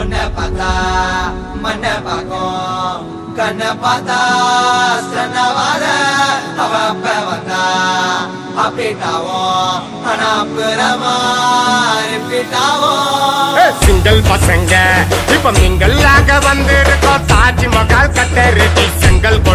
உன்னை பார்த்தா மண்ண பாக்கும் கண்ண பார்த்தா சன்னவாத அவ அப்ப வந்தா அப்படிட்டாவும் ஆனா புறமா ரிப்பீட்டாவும் சிங்கிள் பசங்க இப்ப மிங்கல்லாக வந்திருக்கோம் தாஜ்மஹால் கட்ட ரெடி செங்கல்